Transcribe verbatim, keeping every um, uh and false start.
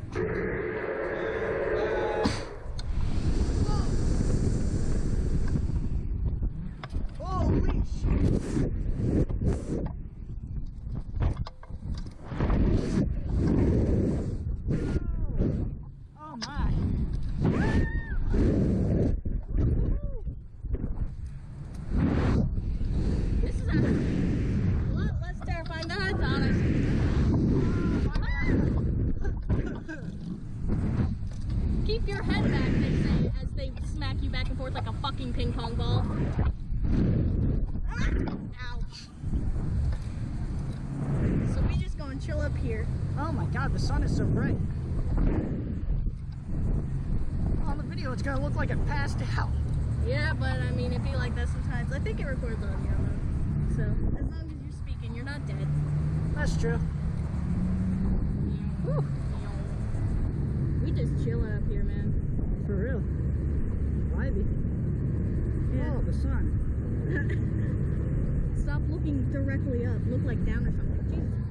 Holy shit! Oh my! This is actually a lot less terrifying than I thought. I Keep your head back, they say, as they smack you back and forth like a fucking ping pong ball. Ow. So we just go and chill up here. Oh my god, the sun is so bright. On the video, it's gonna look like it passed out. Yeah, but I mean, it'd be like that sometimes. I think it records audio, though. So, as long as you're speaking, you're not dead. That's true. Whew. We just chilling up here, man. For real. Vibey. Yeah. Oh, the sun. Stop looking directly up. Look like down or something. Jesus